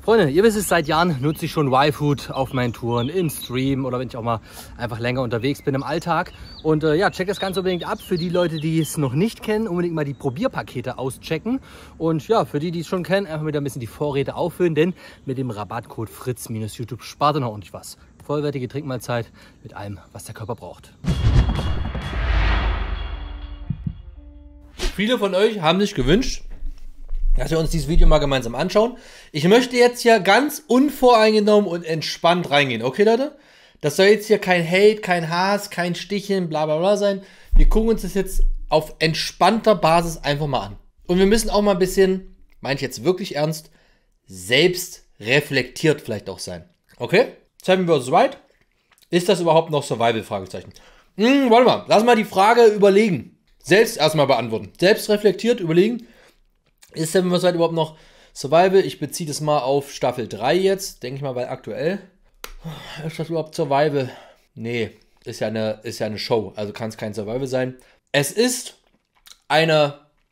Freunde, ihr wisst es, seit Jahren nutze ich schon Y-Food auf meinen Touren, in Stream oder wenn ich auch mal einfach länger unterwegs bin im Alltag. Und ja, checkt das Ganze unbedingt ab. Für die Leute, die es noch nicht kennen, unbedingt mal die Probierpakete auschecken. Und ja, für die, die es schon kennen, einfach wieder ein bisschen die Vorräte auffüllen, denn mit dem Rabattcode Fritz-YouTube spart ihr noch ordentlich was. Vollwertige Trinkmahlzeit mit allem, was der Körper braucht. Viele von euch haben sich gewünscht, dass wir uns dieses Video mal gemeinsam anschauen. Ich möchte jetzt hier ganz unvoreingenommen und entspannt reingehen. Okay, Leute? Das soll jetzt hier kein Hate, kein Hass, kein Sticheln, bla bla bla sein. Wir gucken uns das jetzt auf entspannter Basis einfach mal an. Und wir müssen auch mal ein bisschen, meine ich jetzt wirklich ernst, selbst reflektiert vielleicht auch sein. Okay? Seven vs. Wild. Ist das überhaupt noch Survival? Fragezeichen. Warte mal, lass mal die Frage überlegen. Selbst erstmal beantworten. Selbst reflektiert überlegen. Ist Seven vs. Wild überhaupt noch Survival? Ich beziehe das mal auf Staffel 3 jetzt. Denke ich mal, weil aktuell. Ist das überhaupt Survival? Nee, ist ja eine Show. Also kann es kein Survival sein. Es ist eine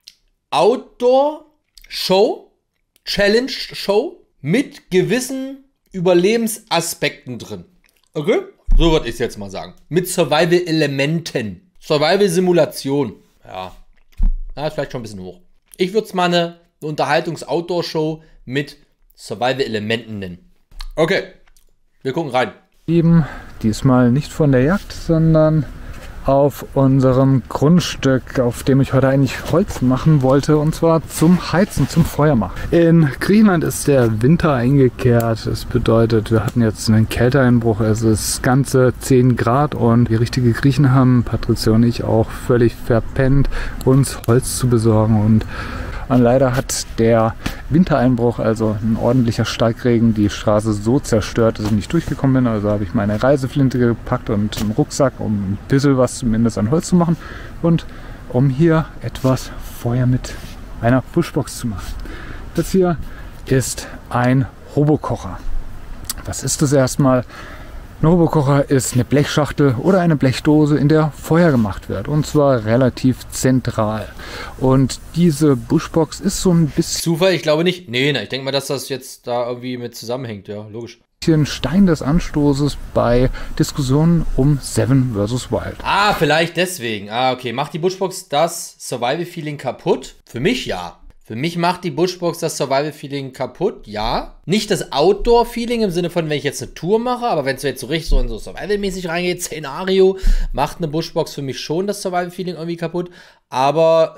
Outdoor-Show, Challenge-Show mit gewissen Überlebensaspekten drin. Okay? So würde ich es jetzt mal sagen. Mit Survival-Elementen. Survival-Simulation. Ja. Na, ist vielleicht schon ein bisschen hoch. Ich würde es mal eine Unterhaltungs-Outdoor-Show mit Survival-Elementen nennen. Okay, wir gucken rein. Eben diesmal nicht von der Jagd, sondern auf unserem Grundstück, auf dem ich heute eigentlich Holz machen wollte, und zwar zum Heizen, zum Feuer machen. In Griechenland ist der Winter eingekehrt. Das bedeutet, wir hatten jetzt einen Kälteeinbruch. Es ist ganze 10 Grad und die richtige Griechen haben, Patricia und ich, auch völlig verpennt, uns Holz zu besorgen. Und leider hat der Wintereinbruch, also ein ordentlicher Starkregen, die Straße so zerstört, dass ich nicht durchgekommen bin. Also habe ich meine Reiseflinte gepackt und einen Rucksack, um ein bisschen was zumindest an Holz zu machen und um hier etwas Feuer mit einer Bushbox zu machen. Das hier ist ein Hobokocher. Was ist das erstmal? Ein Hobokocher ist eine Blechschachtel oder eine Blechdose, in der Feuer gemacht wird. Und zwar relativ zentral. Und diese Bushbox ist so ein bisschen... Zufall? Ich glaube nicht. Nee, ich denke mal, dass das jetzt da irgendwie mit zusammenhängt. Ja, logisch. Ein Stein des Anstoßes bei Diskussionen um Seven vs. Wild. Ah, vielleicht deswegen. Ah, okay. Macht die Bushbox das Survival-Feeling kaputt? Für mich ja. Für mich macht die Bushbox das Survival-Feeling kaputt, ja. Nicht das Outdoor-Feeling im Sinne von, wenn ich jetzt eine Tour mache, aber wenn es jetzt so richtig so in so Survival-mäßig reingeht, Szenario, macht eine Bushbox für mich schon das Survival-Feeling irgendwie kaputt. Aber,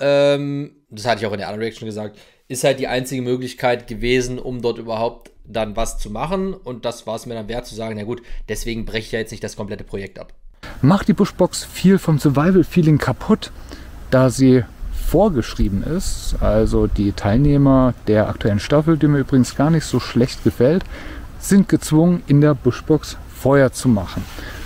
das hatte ich auch in der anderen Reaction gesagt, ist halt die einzige Möglichkeit gewesen, um dort überhaupt dann was zu machen. Und das war es mir dann wert zu sagen, na gut, deswegen breche ich ja jetzt nicht das komplette Projekt ab. Macht die Bushbox viel vom Survival-Feeling kaputt, da sie vorgeschrieben ist. Also die Teilnehmer der aktuellen Staffel, die mir übrigens gar nicht so schlecht gefällt, sind gezwungen, in der Bushbox Feuer zu machen.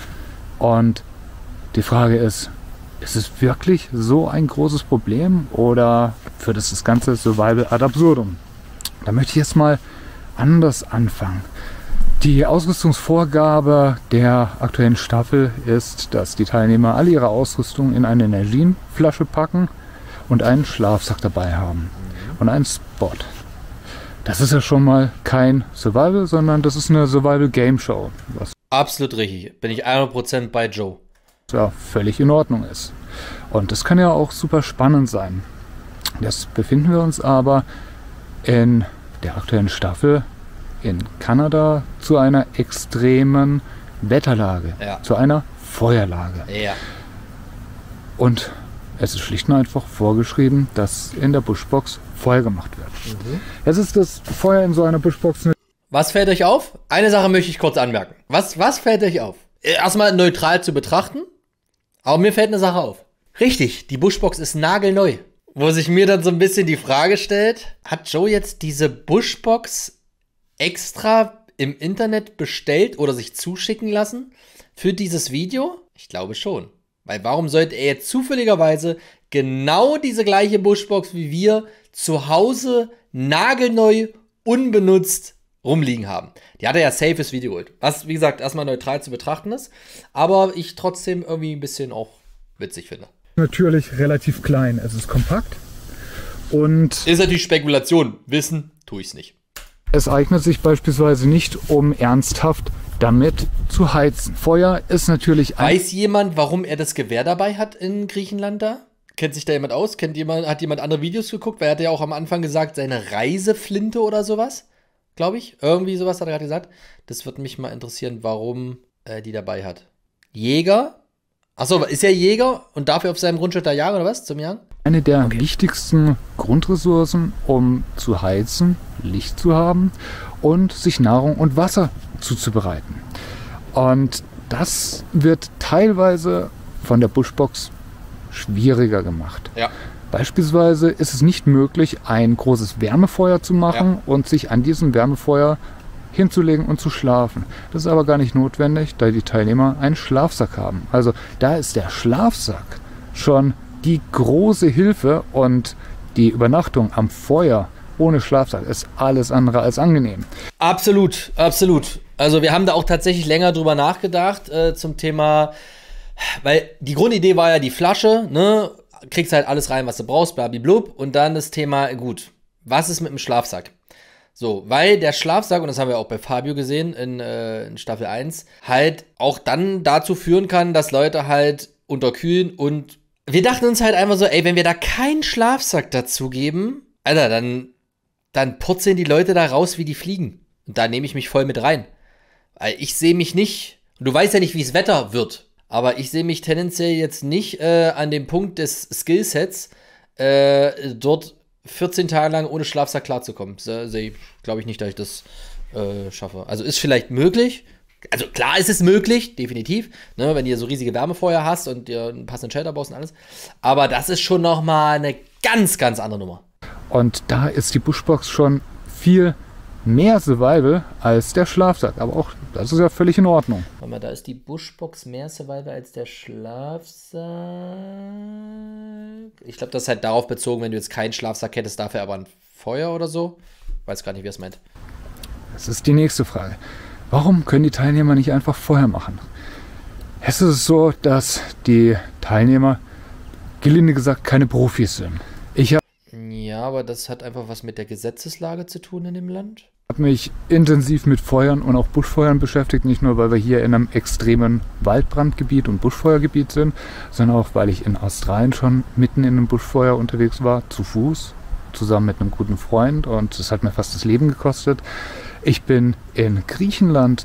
Und die Frage ist es wirklich so ein großes Problem oder führt es das ganze Survival ad absurdum? Da möchte ich jetzt mal anders anfangen. Die Ausrüstungsvorgabe der aktuellen Staffel ist, dass die Teilnehmer alle ihre Ausrüstung in eine Energienflasche packen und einen Schlafsack dabei haben und einen Spot. Das ist ja schon mal kein Survival, sondern das ist eine Survival-Game-Show. Was absolut richtig. Bin ich 100% bei Joe. Ja, völlig in Ordnung ist. Und das kann ja auch super spannend sein. Jetzt befinden wir uns aber in der aktuellen Staffel in Kanada zu einer extremen Wetterlage, zu einer Feuerlage. Ja. Und es ist schlicht und einfach vorgeschrieben, dass in der Bushbox Feuer gemacht wird. Jetzt ist das Feuer in so einer Bushbox... Was fällt euch auf? Eine Sache möchte ich kurz anmerken. Was fällt euch auf? Erstmal neutral zu betrachten, aber mir fällt eine Sache auf. Richtig, die Bushbox ist nagelneu. Wo sich mir dann so ein bisschen die Frage stellt, hat Joe jetzt diese Bushbox extra im Internet bestellt oder sich zuschicken lassen für dieses Video? Ich glaube schon. Weil warum sollte er jetzt zufälligerweise genau diese gleiche Bushbox wie wir zu Hause nagelneu, unbenutzt rumliegen haben? Die hat er ja safe fürs Video geholt. Was, wie gesagt, erstmal neutral zu betrachten ist, aber ich trotzdem irgendwie ein bisschen auch witzig finde. Natürlich relativ klein. Es ist kompakt und... Ist natürlich Spekulation. Wissen tue ich es nicht. Es eignet sich beispielsweise nicht, um ernsthaft damit zu heizen. Feuer ist natürlich Weiß jemand, warum er das Gewehr dabei hat in Griechenland da? Kennt sich da jemand aus? Hat jemand andere Videos geguckt? Weil er hat ja auch am Anfang gesagt, seine Reiseflinte oder sowas. Glaube ich. Irgendwie sowas hat er gerade gesagt. Das würde mich mal interessieren, warum er die dabei hat. Jäger? Achso, ist er Jäger und darf er auf seinem Grundstück da jagen oder was? Zum Jagen? eine der wichtigsten Grundressourcen, um zu heizen, Licht zu haben und sich Nahrung und Wasser zuzubereiten. Und das wird teilweise von der Bushbox schwieriger gemacht. Ja. Beispielsweise ist es nicht möglich, ein großes Wärmefeuer zu machen und sich an diesem Wärmefeuer hinzulegen und zu schlafen. Das ist aber gar nicht notwendig, da die Teilnehmer einen Schlafsack haben. Also da ist der Schlafsack schon die große Hilfe und die Übernachtung am Feuer ohne Schlafsack ist alles andere als angenehm. Absolut, absolut. Also wir haben da auch tatsächlich länger drüber nachgedacht zum Thema, weil die Grundidee war ja die Flasche, ne? Kriegst halt alles rein, was du brauchst, blablabla. Und dann das Thema, gut, was ist mit dem Schlafsack? So, weil der Schlafsack, und das haben wir auch bei Fabio gesehen in Staffel 1, halt auch dann dazu führen kann, dass Leute halt unterkühlen. Und wir dachten uns halt einfach so, ey, wenn wir da keinen Schlafsack dazugeben, Alter, dann purzeln die Leute da raus wie die Fliegen. Und da nehme ich mich voll mit rein. Weil ich sehe mich nicht, du weißt ja nicht, wie das Wetter wird, aber ich sehe mich tendenziell jetzt nicht an dem Punkt des Skillsets, dort 14 Tage lang ohne Schlafsack klarzukommen. Glaube ich nicht, dass ich das schaffe. Also ist vielleicht möglich. Also klar ist es möglich, definitiv, ne, wenn du so riesige Wärmefeuer hast und dir einen passenden Shelter baust und alles. Aber das ist schon noch mal eine ganz, ganz andere Nummer. Und da ist die Bushbox schon viel mehr Survival als der Schlafsack. Aber auch das ist ja völlig in Ordnung. Warte mal, da ist die Bushbox mehr Survival als der Schlafsack. Ich glaube, das ist halt darauf bezogen, wenn du jetzt keinen Schlafsack hättest, dafür aber ein Feuer oder so. Weiß gar nicht, wie er es meint. Das ist die nächste Frage. Warum können die Teilnehmer nicht einfach Feuer machen? Es ist so, dass die Teilnehmer, gelinde gesagt, keine Profis sind. Ja, aber das hat einfach was mit der Gesetzeslage zu tun in dem Land. Ich habe mich intensiv mit Feuern und auch Buschfeuern beschäftigt, nicht nur, weil wir hier in einem extremen Waldbrandgebiet und Buschfeuergebiet sind, sondern auch, weil ich in Australien schon mitten in einem Buschfeuer unterwegs war, zu Fuß, zusammen mit einem guten Freund, und das hat mir fast das Leben gekostet. Ich bin in Griechenland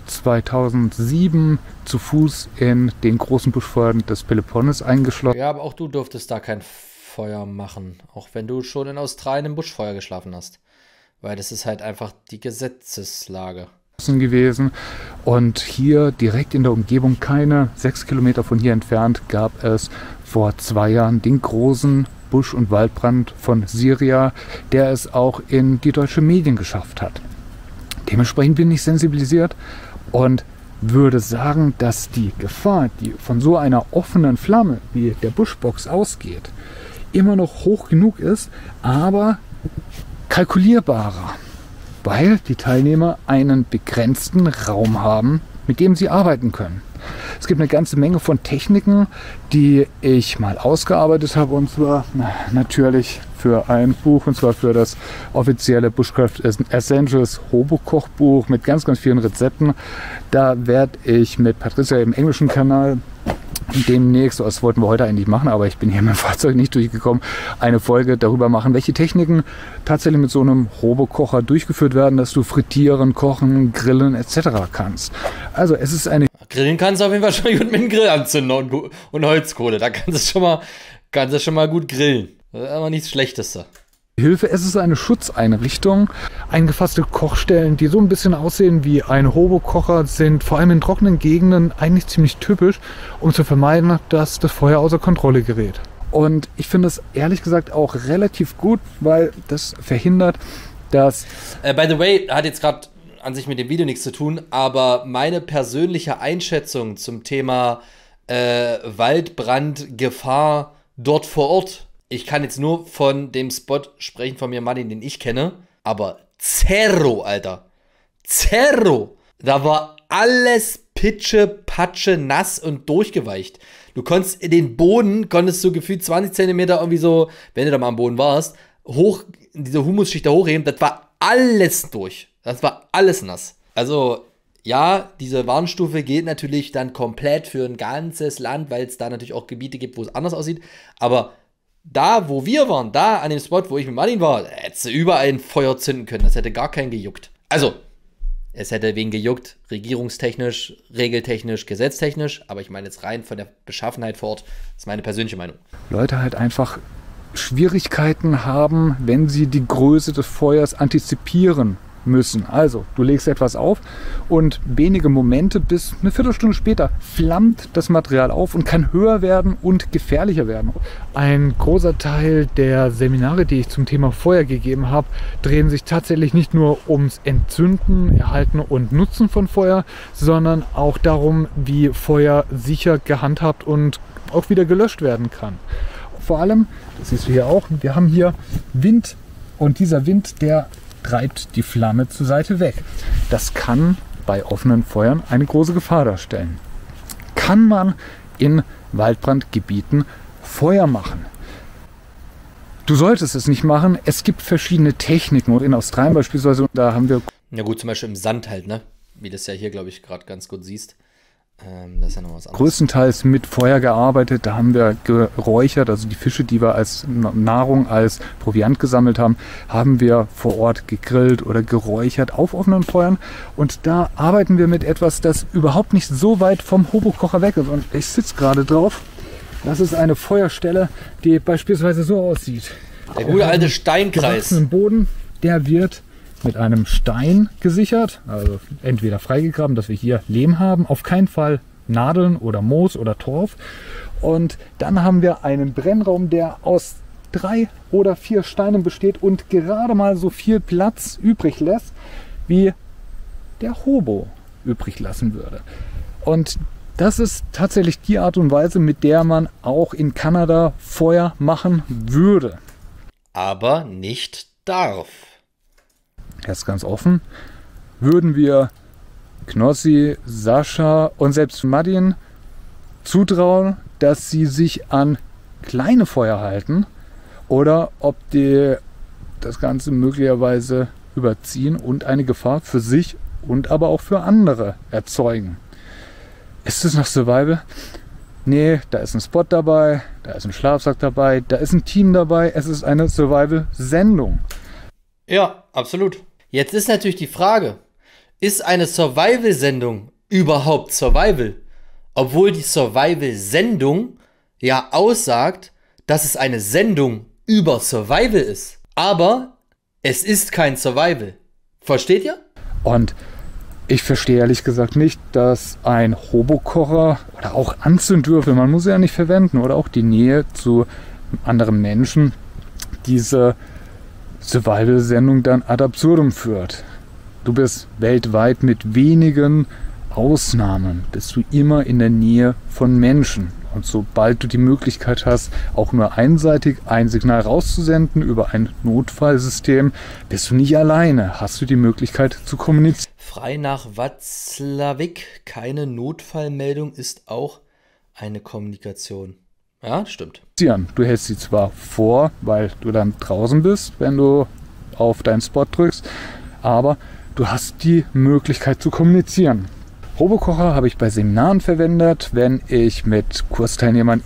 2007 zu Fuß in den großen Buschfeuern des Peloponnes eingeschlossen. Ja, aber auch du durftest da kein Feuer machen, auch wenn du schon in Australien im Buschfeuer geschlafen hast. Weil das ist halt einfach die Gesetzeslage gewesen. Und hier direkt in der Umgebung, keine 6 Kilometer von hier entfernt, gab es vor 2 Jahren den großen Busch- und Waldbrand von Syria, der es auch in die deutschen Medien geschafft hat. Dementsprechend bin ich sensibilisiert und würde sagen, dass die Gefahr, die von so einer offenen Flamme wie der Bushbox ausgeht, immer noch hoch genug ist, aber kalkulierbarer, weil die Teilnehmer einen begrenzten Raum haben, mit dem sie arbeiten können. Es gibt eine ganze Menge von Techniken, die ich mal ausgearbeitet habe, und zwar natürlich für ein Buch, und zwar für das offizielle Bushcraft Essentials Hobo-Kochbuch mit ganz, ganz vielen Rezepten. Da werde ich mit Patricia im englischen Kanal demnächst, das wollten wir heute eigentlich machen, aber ich bin hier mit dem Fahrzeug nicht durchgekommen, eine Folge darüber machen, welche Techniken tatsächlich mit so einem Robokocher durchgeführt werden, dass du frittieren, kochen, grillen etc. kannst. Also es ist eine... Grillen kannst du auf jeden Fall schon gut mit dem Grill anzünden und Holzkohle. Da kannst du schon mal gut grillen. Das ist aber nichts Schlechteste. Hilfe, es ist eine Schutzeinrichtung. Eingefasste Kochstellen, die so ein bisschen aussehen wie ein Hobo-Kocher, sind vor allem in trockenen Gegenden eigentlich ziemlich typisch, um zu vermeiden, dass das Feuer außer Kontrolle gerät. Und ich finde es ehrlich gesagt auch relativ gut, weil das verhindert, dass... By the way, hat jetzt gerade an sich mit dem Video nichts zu tun, aber meine persönliche Einschätzung zum Thema Waldbrandgefahr dort vor Ort, ich kann jetzt nur von dem Spot sprechen, von mir Martin, den ich kenne, aber Zerro, Alter. Zerro. Da war alles Pitsche, Patsche, nass und durchgeweicht. Du konntest den Boden, so gefühlt 20 Zentimeter irgendwie so, wenn du da mal am Boden warst, hoch, diese Humusschicht da hochheben, das war alles durch. Das war alles nass. Also, ja, diese Warnstufe gilt natürlich dann komplett für ein ganzes Land, weil es da natürlich auch Gebiete gibt, wo es anders aussieht. Aber da, wo wir waren, da an dem Spot, wo ich mit Martin war, hätte überall ein Feuer zünden können. Das hätte gar keinen gejuckt. Also, es hätte wen gejuckt, regierungstechnisch, regeltechnisch, gesetztechnisch. Aber ich meine jetzt rein von der Beschaffenheit vor Ort. Das ist meine persönliche Meinung. Leute halt einfach Schwierigkeiten haben, wenn sie die Größe des Feuers antizipieren müssen. Also, du legst etwas auf und wenige Momente bis eine Viertelstunde später flammt das Material auf und kann höher werden und gefährlicher werden. Ein großer Teil der Seminare, die ich zum Thema Feuer gegeben habe, drehen sich tatsächlich nicht nur ums Entzünden, Erhalten und Nutzen von Feuer, sondern auch darum, wie Feuer sicher gehandhabt und auch wieder gelöscht werden kann. Vor allem, das siehst du hier auch, wir haben hier Wind und dieser Wind, der treibt die Flamme zur Seite weg. Das kann bei offenen Feuern eine große Gefahr darstellen. Kann man in Waldbrandgebieten Feuer machen? Du solltest es nicht machen. Es gibt verschiedene Techniken. Und in Australien beispielsweise, da haben wir... Ja gut, zum Beispiel im Sand halt, ne? Wie das ja hier, glaube ich, gerade ganz gut siehst. Das ist ja noch was anderes. Größtenteils mit Feuer gearbeitet. Da haben wir geräuchert, also die Fische, die wir als Nahrung, als Proviant gesammelt haben, haben wir vor Ort gegrillt oder geräuchert auf offenen Feuern. Und da arbeiten wir mit etwas, das überhaupt nicht so weit vom Hobokocher weg ist. Und ich sitze gerade drauf. Das ist eine Feuerstelle, die beispielsweise so aussieht. Der gute alte Steinkreis. Gewachsenen Boden, der wird mit einem Stein gesichert, also entweder freigegraben, dass wir hier Lehm haben, auf keinen Fall Nadeln oder Moos oder Torf. Und dann haben wir einen Brennraum, der aus 3 oder 4 Steinen besteht und gerade mal so viel Platz übrig lässt, wie der Hobo übrig lassen würde. Und das ist tatsächlich die Art und Weise, mit der man auch in Kanada Feuer machen würde. Aber nicht darf. Erst ganz offen, würden wir Knossi, Sascha und selbst Martin zutrauen, dass sie sich an kleine Feuer halten oder ob die das Ganze möglicherweise überziehen und eine Gefahr für sich und aber auch für andere erzeugen. Ist es noch Survival? Nee, da ist ein Spot dabei, da ist ein Schlafsack dabei, da ist ein Team dabei, es ist eine Survival-Sendung. Ja, absolut. Jetzt ist natürlich die Frage, ist eine Survival-Sendung überhaupt Survival? Obwohl die Survival-Sendung ja aussagt, dass es eine Sendung über Survival ist. Aber es ist kein Survival. Versteht ihr? Und ich verstehe ehrlich gesagt nicht, dass ein Hobokocher oder auch Anzündwürfel, man muss sie ja nicht verwenden, oder auch die Nähe zu anderen Menschen, diese Survival-Sendung dann ad absurdum führt. Du bist weltweit mit wenigen Ausnahmen, bist du immer in der Nähe von Menschen. Und sobald du die Möglichkeit hast, auch nur einseitig ein Signal rauszusenden über ein Notfallsystem, bist du nicht alleine, hast du die Möglichkeit zu kommunizieren. Frei nach Watzlawick, keine Notfallmeldung ist auch eine Kommunikation. Ja, stimmt. Du hältst sie zwar vor, weil du dann draußen bist, wenn du auf deinen Spot drückst, aber du hast die Möglichkeit zu kommunizieren. Hobokocher habe ich bei Seminaren verwendet, wenn ich mit Kursteilnehmern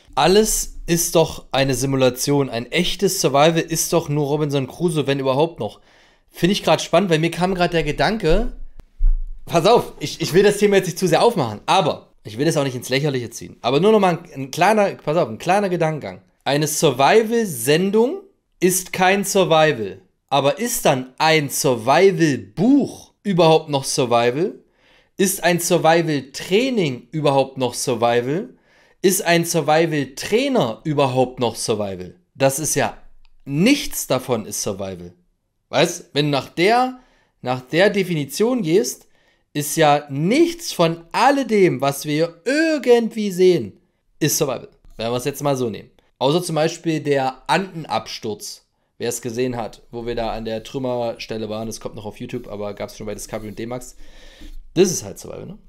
Alles ist doch eine Simulation. Ein echtes Survival ist doch nur Robinson Crusoe, wenn überhaupt noch. Finde ich gerade spannend, weil mir kam gerade der Gedanke, pass auf, ich will das Thema jetzt nicht zu sehr aufmachen, aber ich will das auch nicht ins Lächerliche ziehen. Aber nur noch mal ein kleiner Gedankengang. Eine Survival-Sendung ist kein Survival. Aber ist dann ein Survival-Buch überhaupt noch Survival? Ist ein Survival-Training überhaupt noch Survival? Ist ein Survival-Trainer überhaupt noch Survival? Das ist ja, nichts davon ist Survival. Weißt, wenn du nach der Definition gehst, ist ja nichts von alledem, was wir irgendwie sehen, ist Survival. Wenn wir es jetzt mal so nehmen. Außer zum Beispiel der Andenabsturz. Wer es gesehen hat, wo wir da an der Trümmerstelle waren, das kommt noch auf YouTube, aber gab es schon bei Discovery und D-Max. Das ist halt Survival, ne?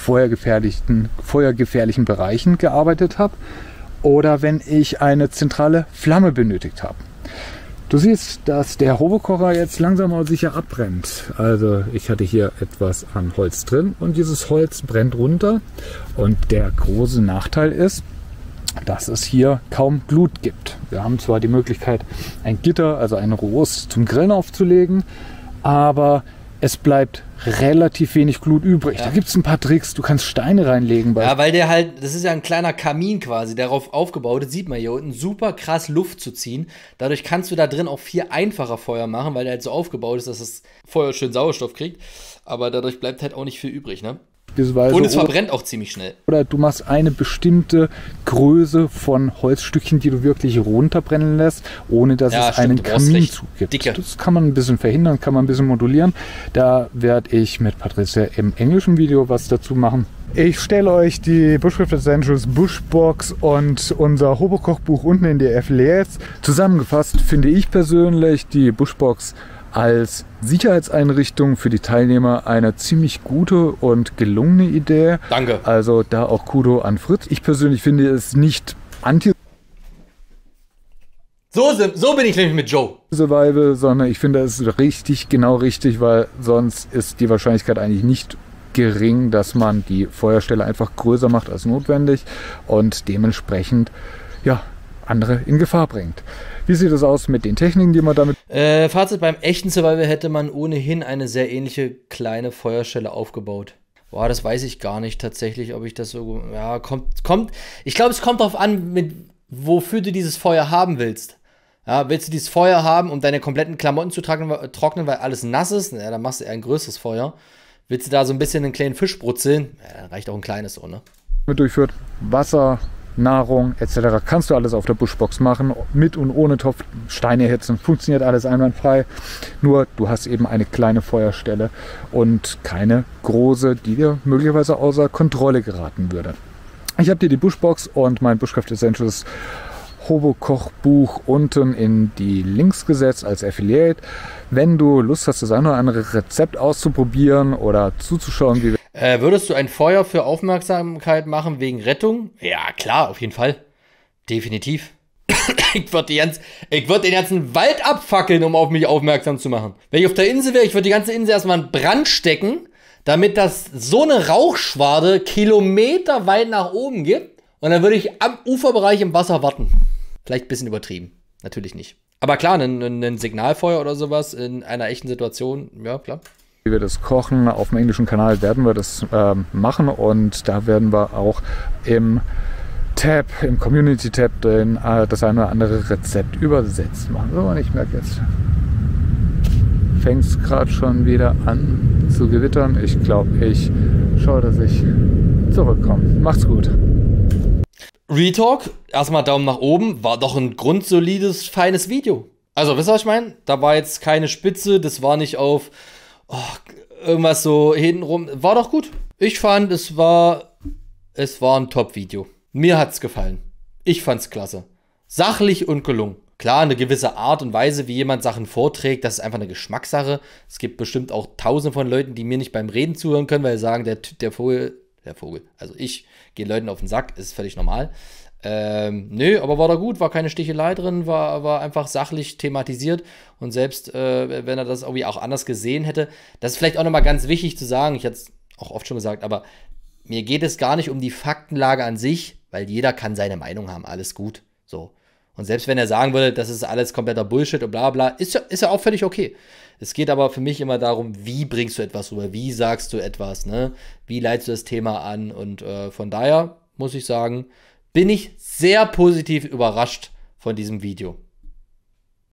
Feuergefährlichen Bereichen gearbeitet habe oder wenn ich eine zentrale Flamme benötigt habe. Du siehst, dass der Hobelkocher jetzt langsam aber sicher abbrennt. Also ich hatte hier etwas an Holz drin und dieses Holz brennt runter. Und der große Nachteil ist, dass es hier kaum Glut gibt. Wir haben zwar die Möglichkeit, ein Gitter, also ein Rost zum Grillen aufzulegen, aber es bleibt relativ wenig Glut übrig. Ja. Da gibt es ein paar Tricks. Du kannst Steine reinlegen. Ja, weil der halt, das ist ja ein kleiner Kamin quasi, darauf aufgebaut ist, sieht man hier unten, super krass Luft zu ziehen. Dadurch kannst du da drin auch viel einfacher Feuer machen, weil der halt so aufgebaut ist, dass das Feuer schön Sauerstoff kriegt. Aber dadurch bleibt halt auch nicht viel übrig, ne? Und es verbrennt auch ziemlich schnell. Oder du machst eine bestimmte Größe von Holzstückchen, die du wirklich runterbrennen lässt, ohne dass es einen Kaminzug gibt. Dicke. Das kann man ein bisschen verhindern, kann man ein bisschen modulieren. Da werde ich mit Patricia im englischen Video was dazu machen. Ich stelle euch die Bushcraft Essentials Bushbox und unser Hobelkochbuch unten in die Affiliates. Zusammengefasst finde ich persönlich die Bushbox als Sicherheitseinrichtung für die Teilnehmer eine ziemlich gute und gelungene Idee. Danke. Also da auch Kudo an Fritz. Ich persönlich finde es nicht anti So bin ich nämlich mit Joe. Survival, sondern ich finde es richtig, genau richtig, weil sonst ist die Wahrscheinlichkeit eigentlich nicht gering, dass man die Feuerstelle einfach größer macht als notwendig und dementsprechend ja, andere in Gefahr bringt. Wie sieht es aus mit den Techniken, die man damit... Fazit, beim echten Survival hätte man ohnehin eine sehr ähnliche kleine Feuerstelle aufgebaut. Boah, das weiß ich gar nicht tatsächlich, ob ich das so... Ja, kommt... Ich glaube, es kommt darauf an, wofür du dieses Feuer haben willst. Ja, willst du dieses Feuer haben, um deine kompletten Klamotten zu trocknen, weil alles nass ist? Ja, dann machst du eher ein größeres Feuer. Willst du da so ein bisschen einen kleinen Fisch brutzeln? Ja, dann reicht auch ein kleines so, ne? Durchführt Wasser, Nahrung etc. kannst du alles auf der Bushbox machen, mit und ohne Topf, Steine erhitzen, funktioniert alles einwandfrei. Nur du hast eben eine kleine Feuerstelle und keine große, die dir möglicherweise außer Kontrolle geraten würde. Ich habe dir die Bushbox und mein Bushcraft Essentials Hobelkochbuch unten in die Links gesetzt als Affiliate. Wenn du Lust hast, das eine oder andere Rezept auszuprobieren oder zuzuschauen, wie würdest du ein Feuer für Aufmerksamkeit machen wegen Rettung? Ja, klar, auf jeden Fall. Definitiv. Ich würde den ganzen Wald abfackeln, um auf mich aufmerksam zu machen. Wenn ich auf der Insel wäre, ich würde die ganze Insel erstmal in Brand stecken, damit das so eine Rauchschwade kilometerweit nach oben gibt. Und dann würde ich am Uferbereich im Wasser warten. Vielleicht ein bisschen übertrieben. Natürlich nicht. Aber klar, ein Signalfeuer oder sowas in einer echten Situation, ja, klar. Wie wir das kochen, auf dem englischen Kanal werden wir das machen und da werden wir auch im Community-Tab das eine oder andere Rezept übersetzt machen. So, und ich merke jetzt, fängt es gerade schon wieder an zu gewittern. Ich glaube, ich schaue, dass ich zurückkomme. Macht's gut. Retalk, erstmal Daumen nach oben, war doch ein grundsolides, feines Video. Also, wisst ihr, was ich meine? Da war jetzt keine Spitze, das war nicht auf irgendwas so hintenrum. War doch gut. Ich fand, es war ein Top-Video. Mir hat's gefallen. Ich fand's klasse. Sachlich und gelungen. Klar, eine gewisse Art und Weise, wie jemand Sachen vorträgt, das ist einfach eine Geschmackssache. Es gibt bestimmt auch tausende von Leuten, die mir nicht beim Reden zuhören können, weil sie sagen, der Vogel, also ich gehe Leuten auf den Sack, ist völlig normal. Nö, aber war da gut, war keine Stichelei drin, war einfach sachlich thematisiert und selbst wenn er das irgendwie auch anders gesehen hätte, das ist vielleicht auch nochmal ganz wichtig zu sagen, ich hatte es auch oft schon gesagt, aber mir geht es gar nicht um die Faktenlage an sich, weil jeder kann seine Meinung haben, alles gut, so. Und selbst wenn er sagen würde, das ist alles kompletter Bullshit und bla bla, ist ja auch völlig okay. Es geht aber für mich immer darum, wie bringst du etwas rüber, wie sagst du etwas, ne? Wie leitest du das Thema an und von daher muss ich sagen, bin ich sehr positiv überrascht von diesem Video.